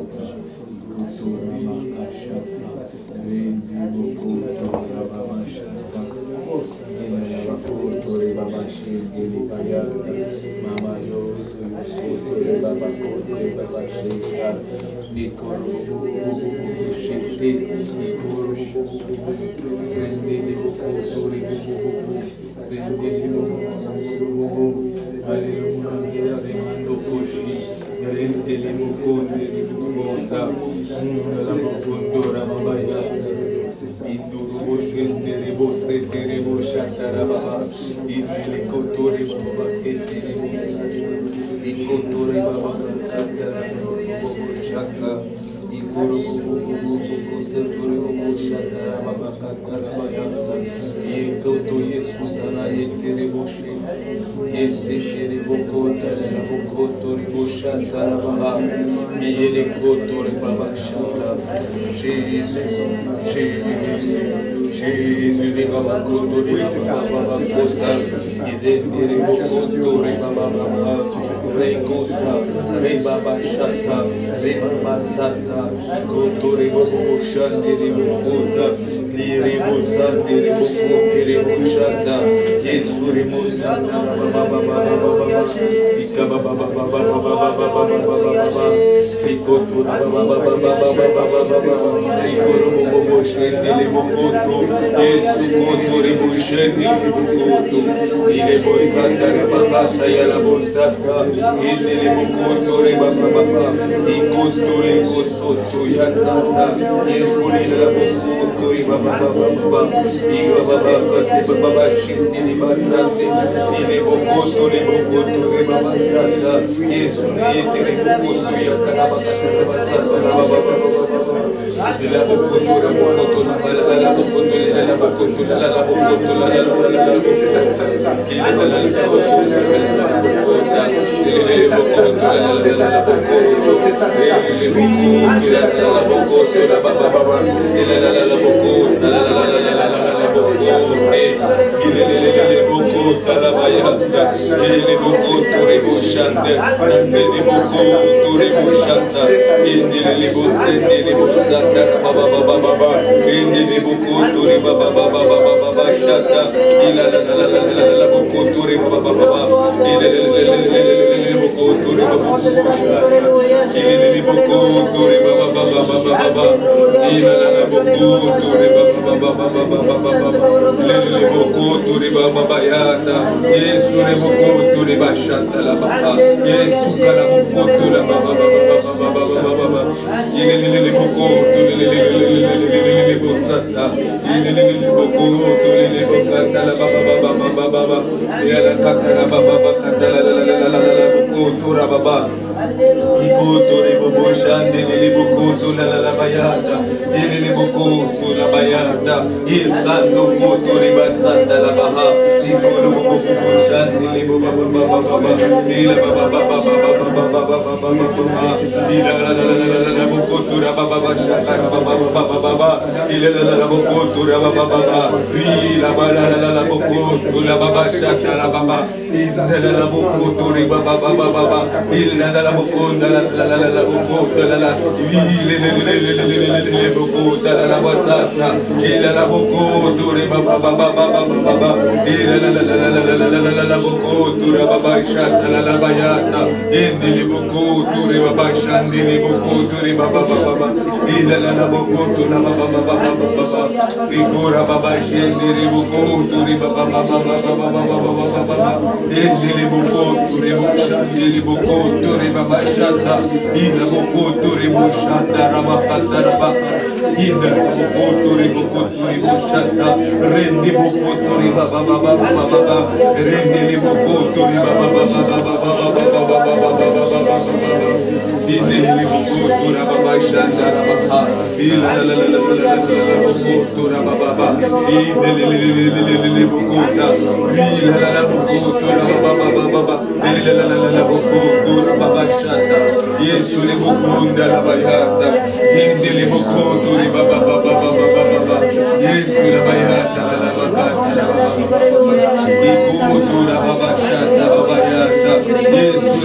Yes,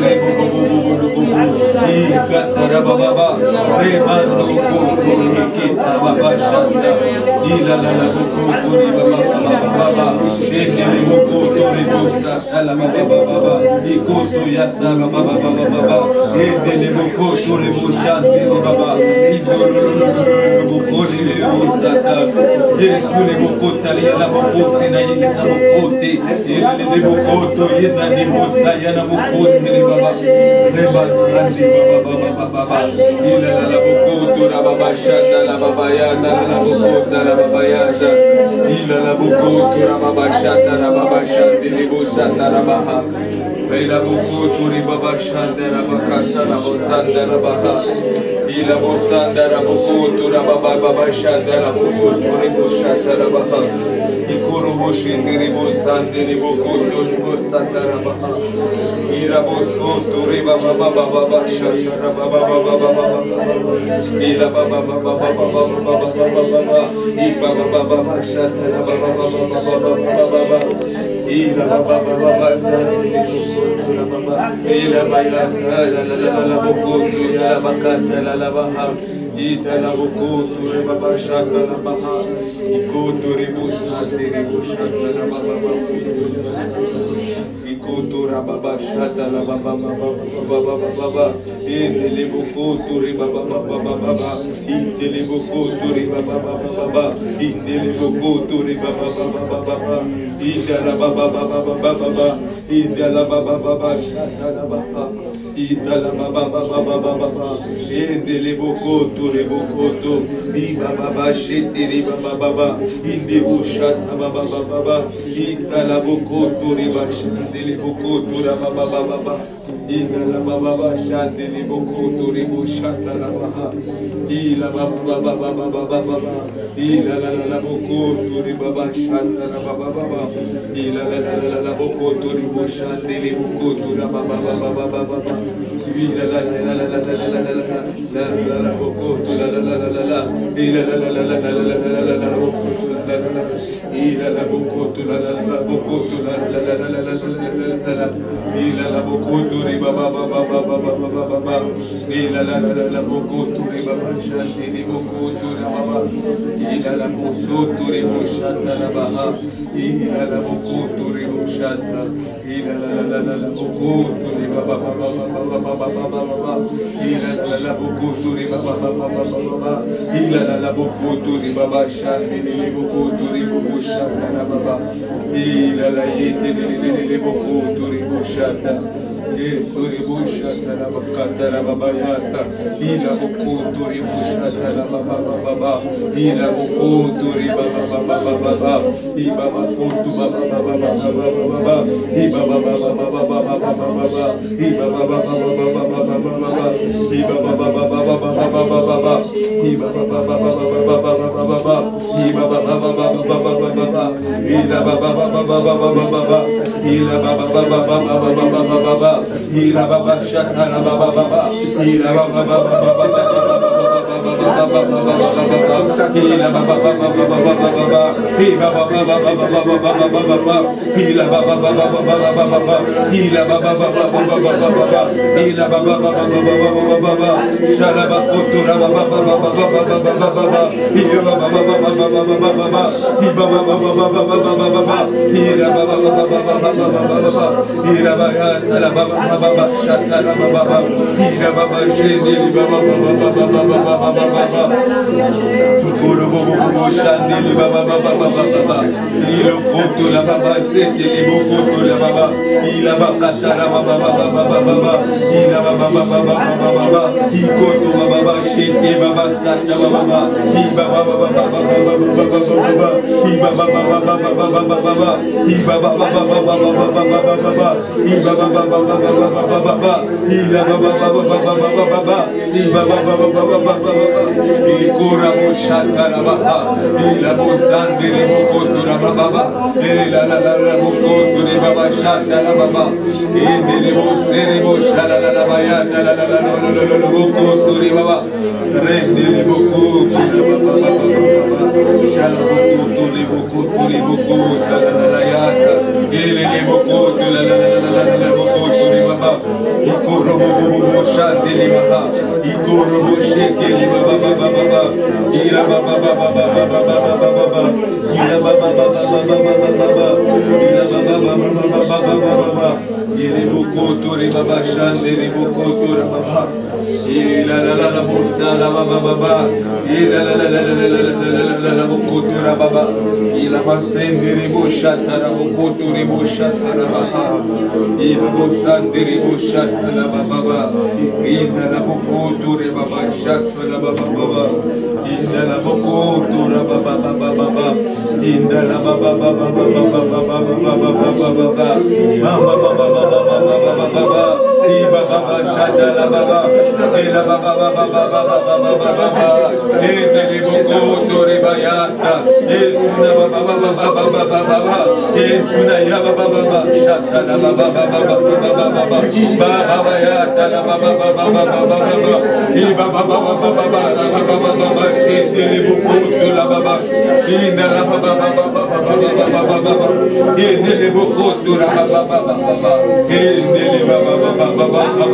Ikorobo Shandili Maha, Ikorobo Shekeli Baba Baba Baba, Ira Baba Baba Baba Baba Baba, Ira Baba Baba Baba Baba, Ira Baba Baba Baba Baba, Ira Bukotori Baba Shandili Bukotori Baba, Ira la la la Busta la Baba Baba, Ira la la la la Bukotori Baba, Ira Basendiri Bushatara Bukotori Bushatara Baba, Ira Busandiri Bushatara Baba, Ira la Bukotori Baba Shaswala Baba Baba, Ira la Bukotori Baba Baba Baba, Ira la Baba Baba Baba Baba Baba Baba, Mama Baba Baba Baba Baba, Iba Baba Shatala Baba, Ira Baba Baba Baba Baba Baba, Ira li Bukotori Bayata, Ira Baba Baba Baba Baba, Ira ya Baba Baba Shatala Baba Baba Baba Baba, Baba Bayata Baba Baba Baba Baba, Iba Baba Baba Baba Baba, Ira Bukotori Baba, Ira Baba Baba Baba Baba, Ira Bukotori Baba Baba, Ira Baba Baba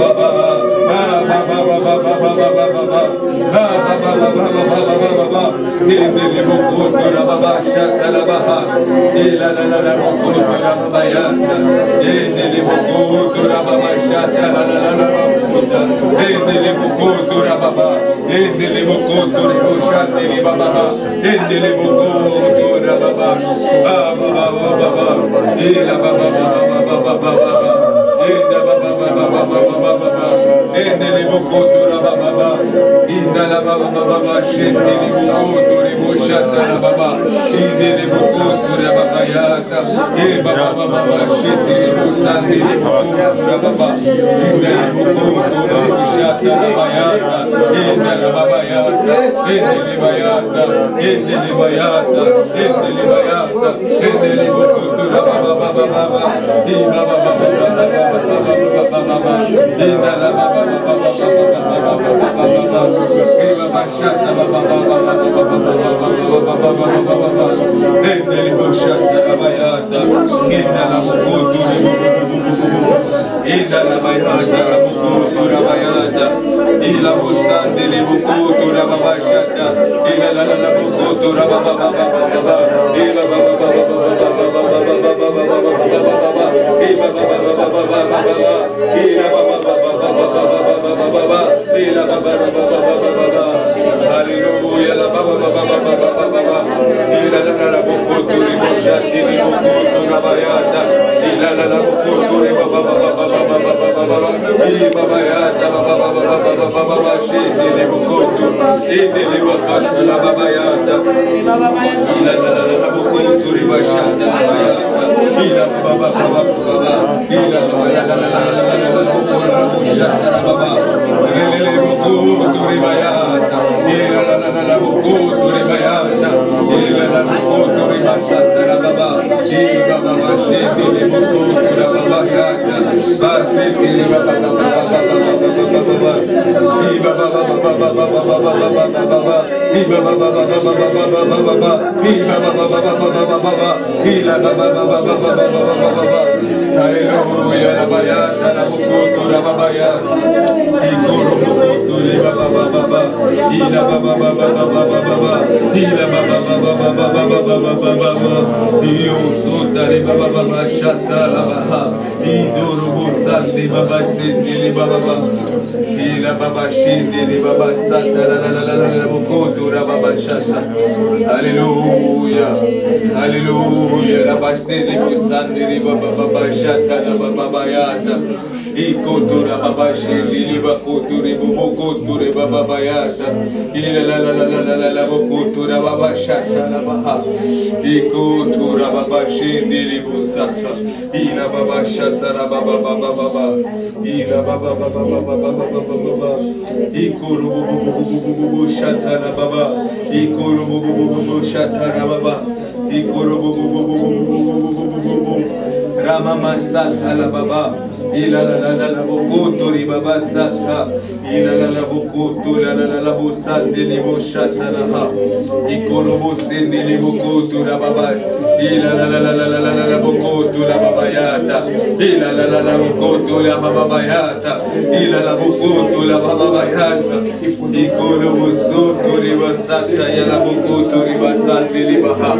Endele bukotura baba, indala baba baba, shendele bukotura bushata baba, indele bukotura baba yata, baba baba, shendele busandele bukotura baba, indele bukotura bushata baba yata, indala baba yata, indele bayata, indele bayata, indele bayata, indele bukotura baba baba baba, baba baba, indala baba. Hallelujah, la baba baba baba baba, ila la la bokoturi boshati ni bokoturi bayata, ila la la bokoturi baba baba baba baba baba, baba yata baba baba baba baba, shiti ni bokoturi, shiti ni bokoturi la baba yata, ila la bokoturi boshati la bayata, ila baba baba baba, ila la bokoturi boshati la baba, ila bokoturi bayata. Ila la bokoturi bayata, ila la bokoturi basata la baba, ila baba sheti le bokoturi baba yata, baseti le baba baba baba, ila baba baba baba baba baba, ila baba baba baba baba, ila baba baba baba, ila baba baba baba. Hallelujah, la bayata la bokoturi baba yata, ikoro bokoturi baba baba. Ila baba baba baba baba, ila baba baba baba baba baba, io sotare baba baba shatala baha, idoro busandi baba sindi baba baba, ila baba shindi baba satala la la la la bukotura baba shata. Hallelujah, hallelujah, baba sindi busandi baba baba shatala baba yata. Ikotura baba shindi bakoture bukoture baba bayata, ila la la la la la la bukotura baba shata la baha, ikotura baba shindi busata, ila baba shata la baba baba baba, ila baba baba baba baba baba, ikuru bubu shata la baba, ikuru bubu shata la baba, ikuru bubu Rama masata la baba. ila la bokoto ribaba sata, ila la bokoto la bosande libo shata la ikorobo sende libo koto la baba, ila la bokoto la baba yata, ila la bokoto la baba yata, ila la bokoto la baba yata, ikorobo soto riba sata ya la bokoto riba sande liba ha,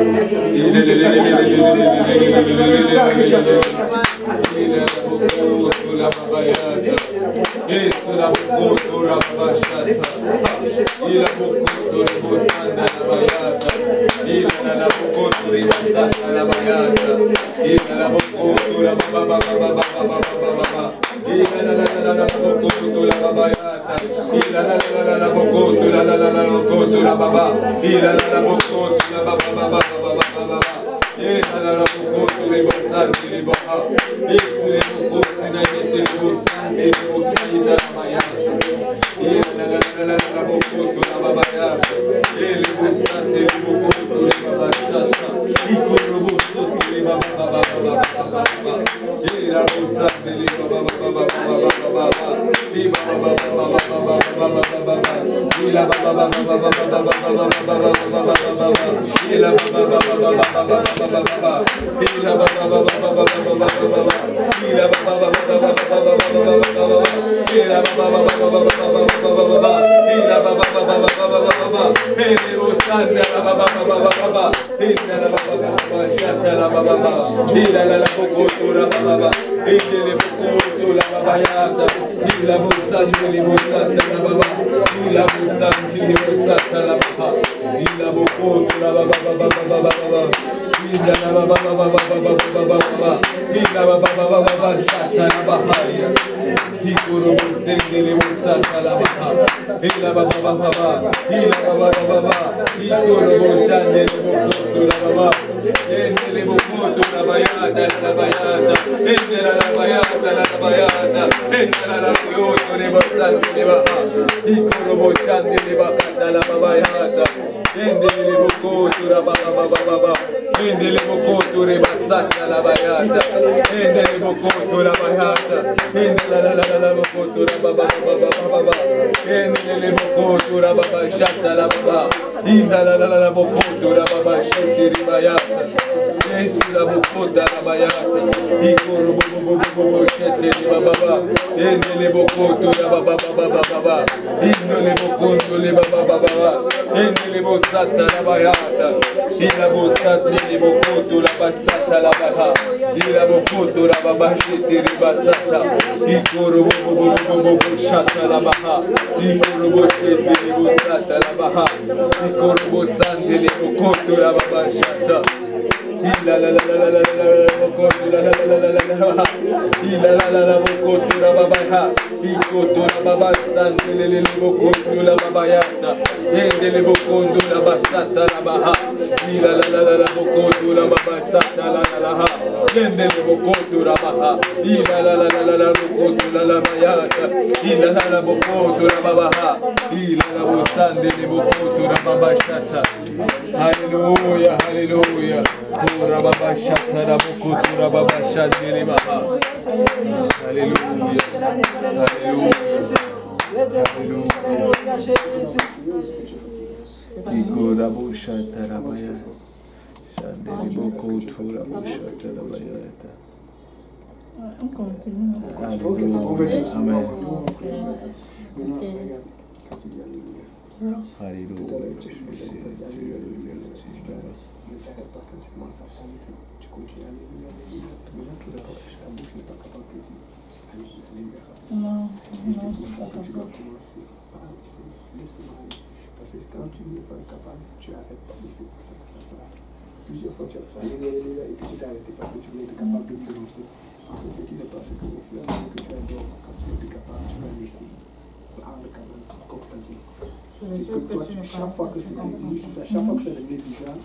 Plusieurs fois tu as fait et puis tu t'es arrêté parce que tu voulais être capable de te lancer. Ce qui n'est pas, c'est qu'au fur et à mesure que tu adores, quand tu es plus capable, tu vas laisser parler quand même, comme ça dit. C'est que toi, chaque fois que c'est chaque fois que ça devenait bizarre,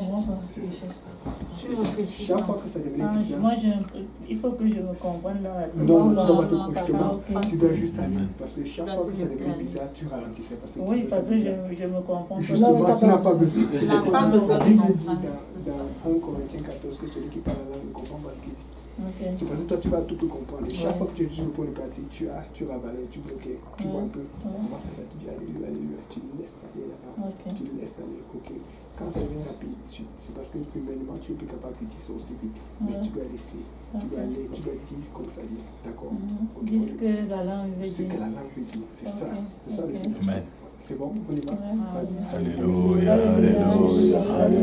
chaque fois que ça devenait bizarre. Moi, il faut que je me comprenne là. Non, tu dois pas te justement, tu dois juste aller. Parce que chaque fois que ça devenait bizarre, tu ralentissais. Oui, parce que je me comprends. Justement, tu n'as pas besoin. Tu n'as pas besoin La Bible dit dans 1 Corinthiens 14 que celui qui parle la langue ne comprend pas ce qu'il dit. C'est parce que toi, tu vas tout comprendre. Et chaque fois que tu es juste pour une pratique, tu ravalais, tu bloquais, tu vois un peu. On va faire ça, tu dis alléluia, alléluia, tu laisses aller là-bas, tu laisses aller, ok. Quand ça devient rapide, c'est parce que humainement, tu es plus capable de dire ça aussi vite. Mais tu dois laisser, tu dois aller, tu dois dire comme ça dit, d'accord. Dis ce que la langue veut dire. Ce que la langue veut dire, c'est ça le sens. Amen. C'est bon, on y va. Alléluia, alléluia,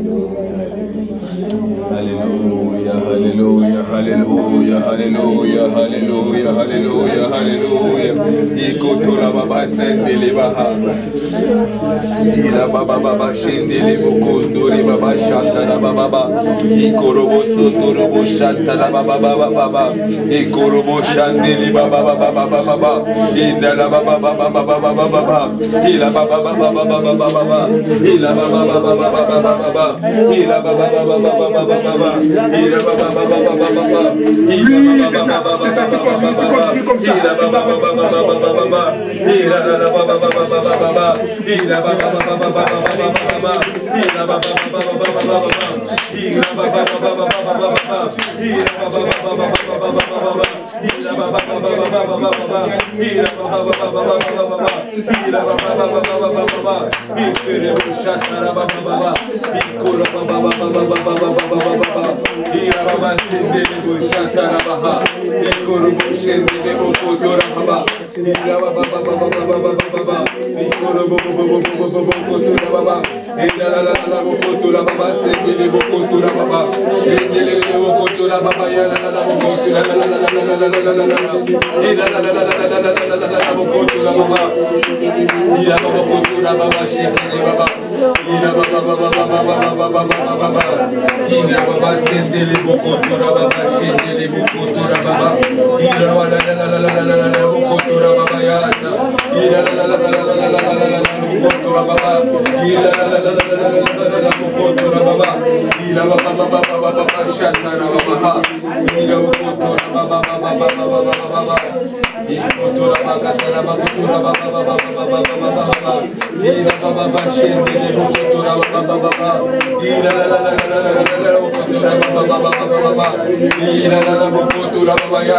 alléluia, alléluia, alléluia, alléluia, alléluia, alléluia, alléluia. Ikotura baba sendele baha. Ila baba baba shendele bukunduri baba shantara baba baba. Ikorobo sunduru shantara baba baba baba. Ikorobo shandele baba baba baba baba. Indala baba baba baba baba baba. Ila baba baba baba baba baba. Ila baba baba baba baba baba. Ila baba baba baba baba baba. Ila baba baba baba baba. Ila baba baba baba baba. Ila baba baba baba baba. Ila baba baba baba baba. Ila baba baba baba baba. Ila baba baba baba baba. Ila baba baba baba baba. Ila baba baba baba baba. Ila baba baba baba baba. Ila baba baba baba baba. Ila baba baba baba baba. Ikere bushatara baba baba. Ikoro baba baba baba baba baba. Ila baba sendele bushatara baba. Ikoro bushendele bukotora baba. Ila baba baba baba baba. Ikoro bukotora baba. Ila la la la bukotora baba sendele bukotora baba. Sendele bukotora baba ya la la bukotora la la la la la. Ila la la la bukotora baba. Ila baba bukotora baba shendele baba. Ila baba baba baba baba baba. Ila baba sendele bukotora baba shendele bukotora baba. Ila la la bukotora baba ya. Ila la la bukotora baba. Ila la bukotora baba. Ila baba baba baba shatara baba. Ila bukotora baba baba baba. Bukotora baba katara bukotora baba baba. Ila baba shendele bukotora baba baba. Ila la bukotora baba baba. Ila la bukotora baba ya.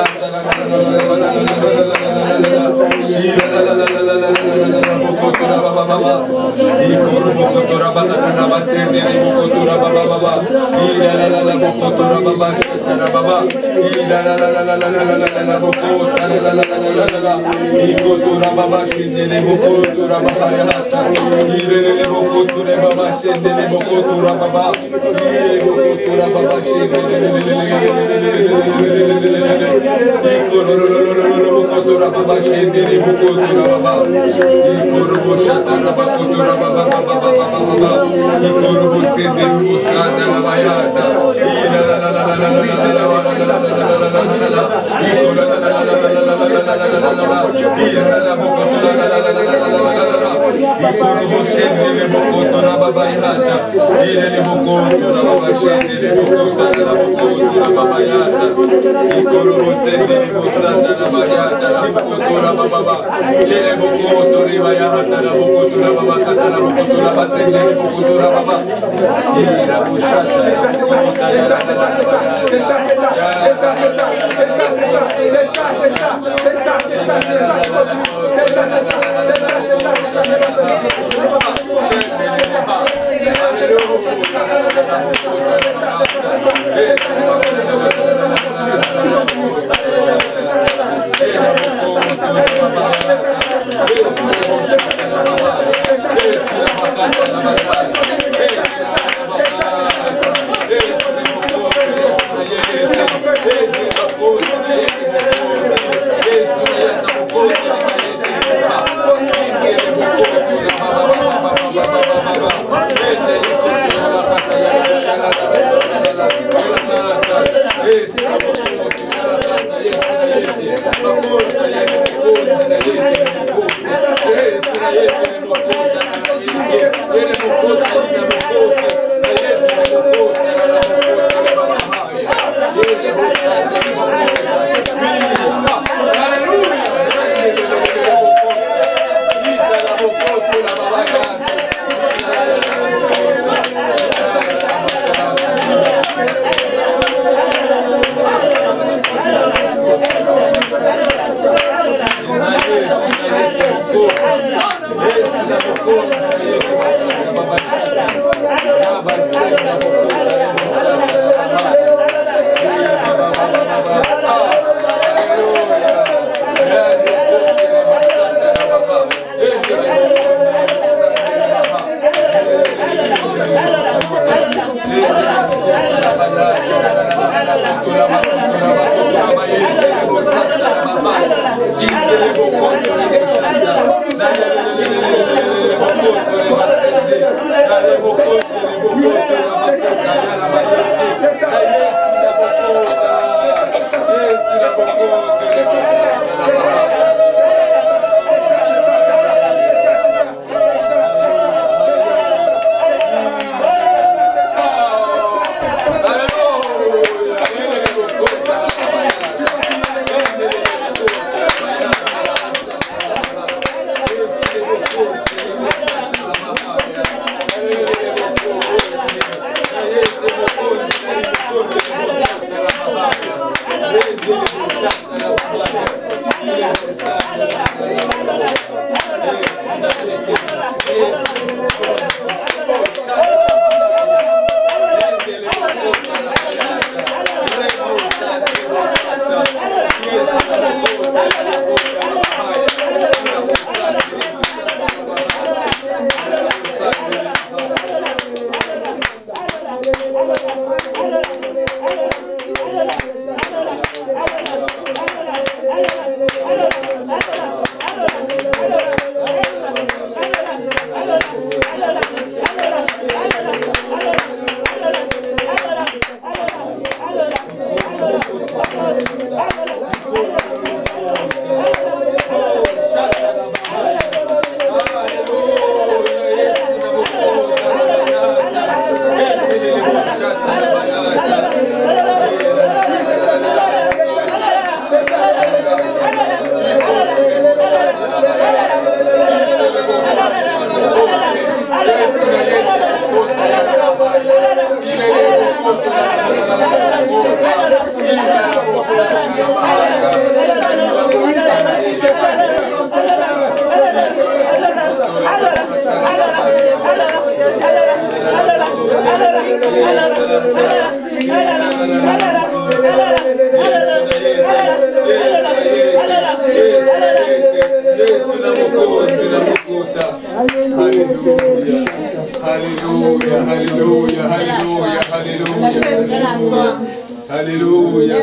Bukotora baba baba. Ikoro bukotora baba kana sendele bukotora baba baba. Ila la bukotora baba shatara baba. Ila la bukotora la. Ikotora baba shendele bukotora baba ya. Ila bukotora baba shendele bukotora baba. Ila bukotora baba shendele. Ikoro bukotora baba shendele bukotora baba. Ikoro bushatara bukotora baba baba. Ikoro busendele busanda la bayata. Ila Ikoro bushendele bukotora baba yata. Ila bukotora baba shendele bukotora baba yata. Ikoro busendele busanda la bayata. Bukotora baba. Ila bukotora bayata la bukotora baba katala bukotora baba sendele bukotora baba. Ila bushatara Alléluia, Alléluia, Alléluia, Alléluia, Alléluia,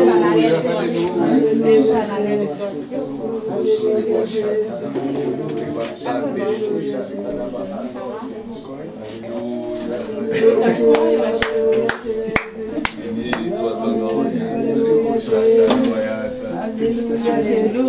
béni soit ton nom, Alléluia.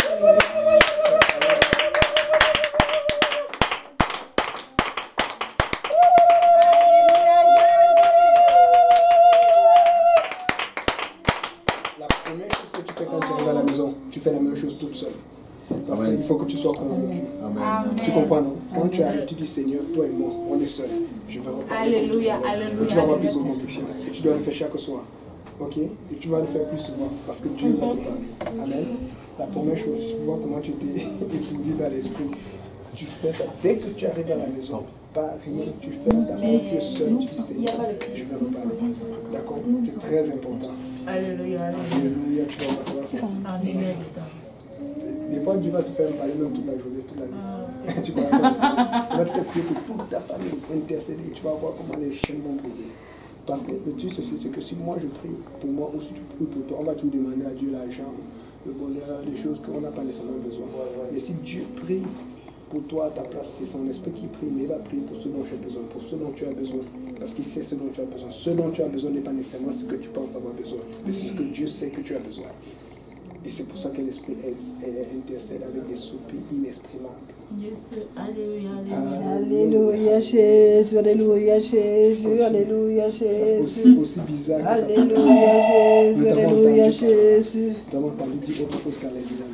Tu fais la même chose toute seule. Parce qu'il faut que tu sois convaincu. Tu comprends, non? Quand tu arrives, tu dis Seigneur, toi et moi, on est seuls. Je vais reprendre. Alléluia, alléluia. Tu vas avoir plus de conviction. Et tu dois le faire chaque soir. Ok? Et tu vas le faire plus souvent. Parce que Dieu va te parler. Amen. La première chose, vois comment tu t'es étudié dans l'esprit. Tu fais ça dès que tu arrives à la maison. Pas rien, tu fais ça. Quand tu es seul, tu dis Seigneur, je vais reparler. D'accord? C'est très important. Alléluia, Alléluia, tu vas voir ça. Des fois, Dieu va te faire parler même toute la journée, toute la nuit. Tu vas comme ça. Il va te faire prier pour toute ta famille, intercéder. Tu vas voir comment les chaînes vont briser. Parce que le truc ceci, c'est que si moi je prie pour moi ou si tu pries pour toi, on va toujours demander à Dieu l'argent, le bonheur, les choses qu'on n'a pas nécessairement besoin. Mais si Dieu prie pour toi à ta place, c'est son esprit qui prie, mais il va prier pour ce dont tu as besoin, pour ce dont tu as besoin. Parce qu'il sait ce dont tu as besoin. Ce dont tu as besoin n'est pas nécessairement ce que tu penses avoir besoin, mais c'est ce que Dieu sait que tu as besoin. Et c'est pour ça que l'esprit intercède avec des soupirs inexprimables. Alléluia, Jésus, Alléluia, Jésus, Alléluia, Jésus. Aussi bizarre que ça. Alléluia, Jésus, Alléluia, Jésus. Nous avons entendu dire autre chose qu'Alléluia.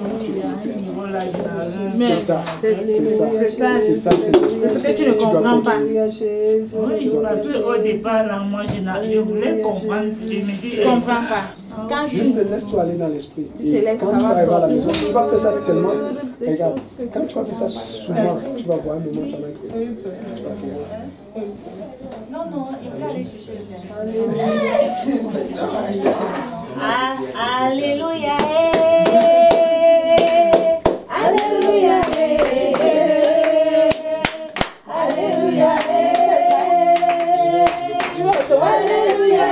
C'est ça. C'est ce que tu ne comprends pas. Parce qu'au départ, là, moi, je voulais comprendre. Je me dis, Je ne comprends pas. Quand Juste laisse-toi aller dans l'esprit. Tu te laisses, Quand ça tu va arrives à la sortir. maison, tu vas faire ça tellement. Regarde, quand tu vas faire ça souvent, tu vas voir un moment, ça va être. Tu vas faire. non, non, il peut aller chercher le Alléluia. Alléluia. Alléluia. Alléluia.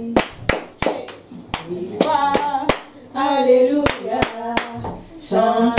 Alléluia, chante